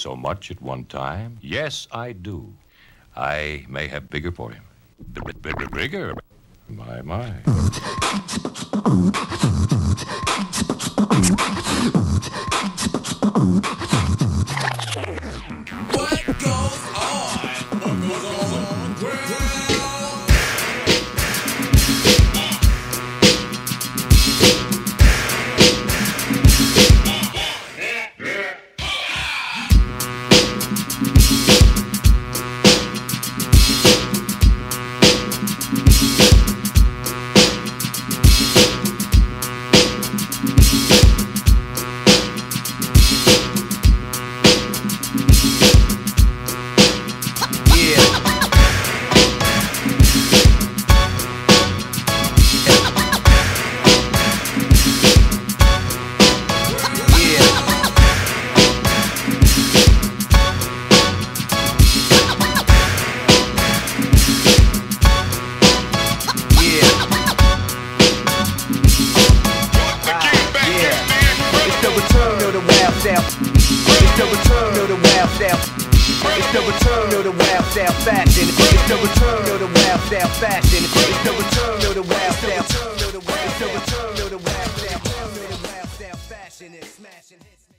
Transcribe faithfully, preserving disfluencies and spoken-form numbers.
so much at one time? Yes, I do. I may have bigger for him. Bigger, bigger. My, my. What goes on? What goes on? Well, it's the return of the wild style. It's the return of the wild style fashion. It's the return of the wild style fashion. It's the return of the wild style. It's the return of the wild style fashion. It's smashing hits.